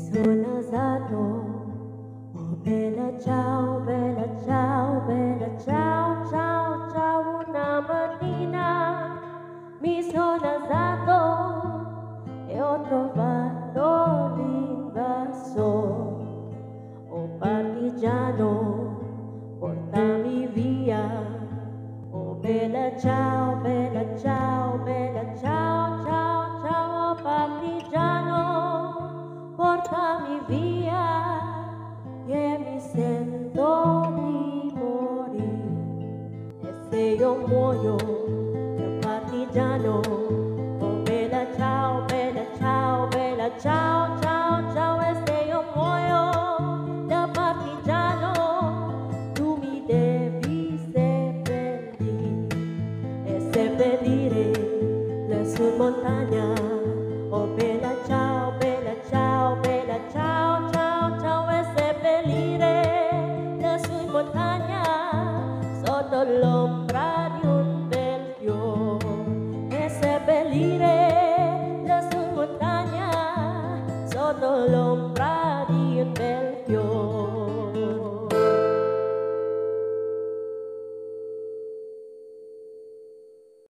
sono stato, oh bella ciao, bella ciao, bella ciao, ciao, ciao, una mattina mi sono alzato e ho trovato l'invasor, oh partigiano, portami via, oh bella ciao, bella ciao, bella ciao, ciao, ciao, oh partigiano, portami via, che mi sento di morire. E se io muoio, da partigiano, oh bella ciao, bella ciao, bella ciao, ciao, ciao. E se io muoio, da partigiano, tu mi devi seppellire. E seppellire lassù in montagna, oh bella ciao, bella ciao, bella ciao, ciao, ciao. E seppellire lassù in montagna, sotto l'ombra